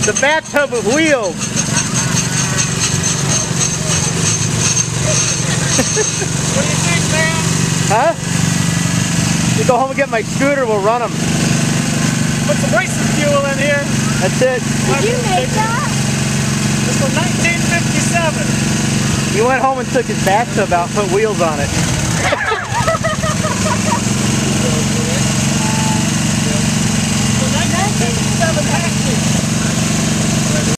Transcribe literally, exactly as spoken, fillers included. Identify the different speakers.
Speaker 1: The bathtub with wheels.
Speaker 2: What do you think, man?
Speaker 1: Huh? You go home and get my scooter, we'll run them.
Speaker 2: Put some racing fuel in here.
Speaker 1: That's it.
Speaker 3: Did you make that?
Speaker 2: This was nineteen fifty-seven.
Speaker 1: He went home and took his bathtub out, put wheels on it.